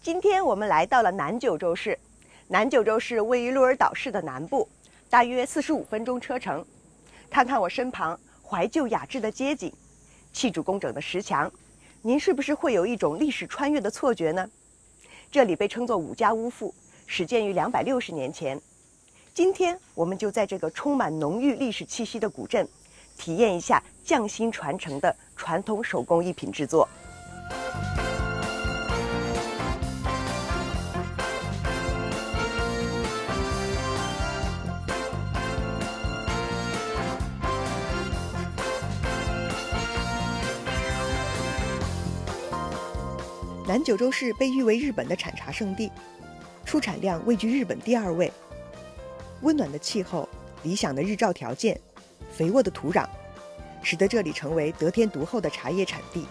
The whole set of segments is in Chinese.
今天我们来到了南九州市。南九州市位于鹿儿岛市的南部，大约45分钟车程。看看我身旁怀旧雅致的街景，砌筑工整的石墙，您是不是会有一种历史穿越的错觉呢？这里被称作五家屋府，始建于260年前。今天我们就在这个充满浓郁历史气息的古镇，体验一下匠心传承的传统手工艺品制作。南九州市被誉为日本的产茶圣地，出产量位居日本第2位。温暖的气候、理想的日照条件、肥沃的土壤，使得这里成为得天独厚的茶叶产地。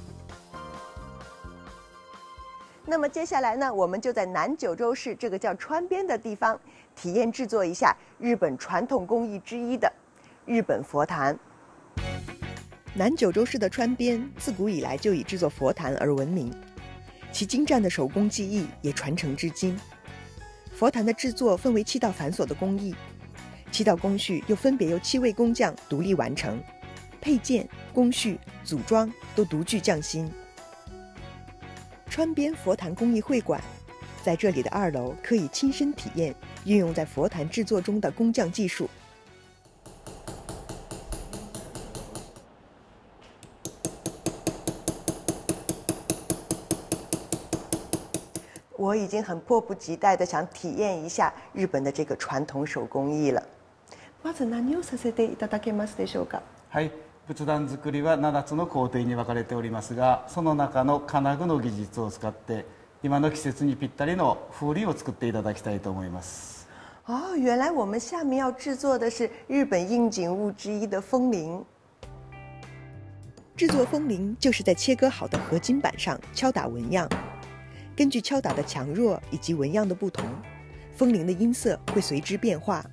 那么接下来呢，我们就在南九州市这个叫川边的地方，体验制作一下日本传统工艺之一的日本佛坛。南九州市的川边自古以来就以制作佛坛而闻名，其精湛的手工技艺也传承至今。佛坛的制作分为7道繁琐的工艺，7道工序又分别由7位工匠独立完成，配件、工序、组装都独具匠心。川边佛坛工艺会馆，在这里的2楼可以亲身体验运用在佛坛制作中的工匠技术。我已经很迫不及待地想体验一下日本的这个传統手工艺了。まず何をさせていただけますでしょうか。 はい、仏壇作りは7つの工程に分かれておりますが、その中の金具の技術を使って今の季節にぴったりの風鈴を作っていただきたいと思います。 哦，原来我们下面要制作的是日本应景物之一的风铃。制作风铃就是在切割好的合金板上敲打纹样。根据敲打的强弱以及纹样的不同，风铃的音色会随之变化。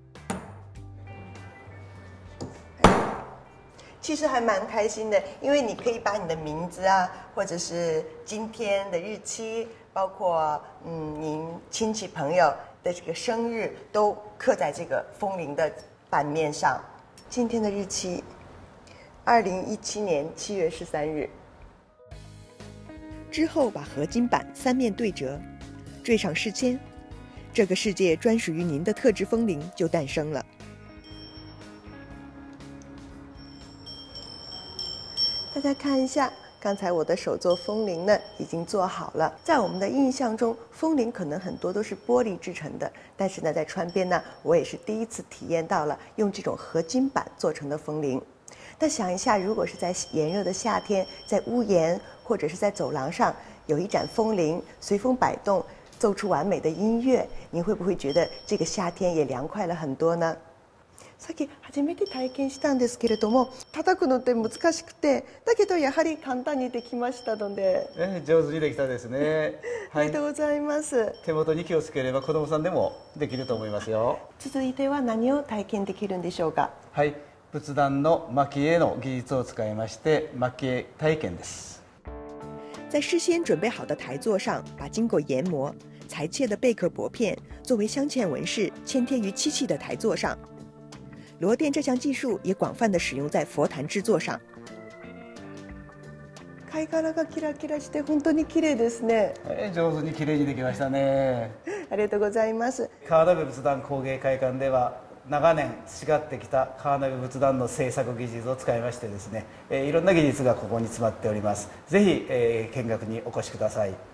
其实还蛮开心的，因为你可以把你的名字啊，或者是今天的日期，包括您亲戚朋友的这个生日，都刻在这个风铃的版面上。今天的日期，2017年7月13日。之后把合金板3面对折，缀上饰签，这个世界专属于您的特制风铃就诞生了。大家看一下，刚才我的手做风铃呢已经做好了。在我们的印象中，风铃可能很多都是玻璃制成的，但是呢，在川边呢，我也是第一次体验到了用这种合金板做成的风铃。但想一下，如果是在炎热的夏天，在屋檐或者是在走廊上有一盏风铃，随风摆动，奏出完美的音乐，您会不会觉得这个夏天也凉快了很多呢？さっき初めて体験したんですけれども、叩くのって難しくて、だけどやはり簡単にできましたので。 上手にできたですね。 ありがとうございます。 手元に気をつければ子供さんでもできると思いますよ。 続いては何を体験できるんでしょうか。 はい。仏壇の蒔絵の技術を使いまして蒔絵体験です。 在事先准备好的台座上，把经过研磨、裁切的贝壳薄片作为镶嵌纹饰嵌贴于漆器的台座上。螺钿这项技术也广泛的使用在佛坛制作上。貝殻がキラキラして本当に綺麗ですね。 上手に綺麗にできましたね。 ありがとうございます。 川辺仏壇工芸会館では長年培ってきた川辺仏壇の製作技術を使いましてですね、いろんな技術がここに詰まっております。ぜひ、見学にお越しください。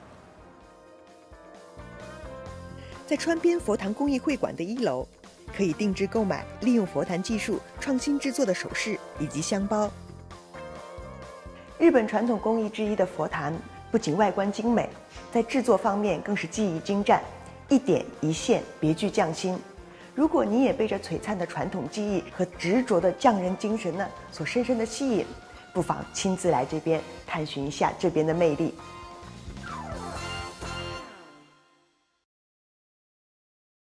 在川边佛坛工艺会馆的1楼，可以定制购买利用佛坛技术创新制作的首饰以及香包。日本传统工艺之一的佛坛，不仅外观精美，在制作方面更是技艺精湛，一点一线别具匠心。如果你也被这璀璨的传统技艺和执着的匠人精神呢所深深的吸引，不妨亲自来这边探寻一下这边的魅力。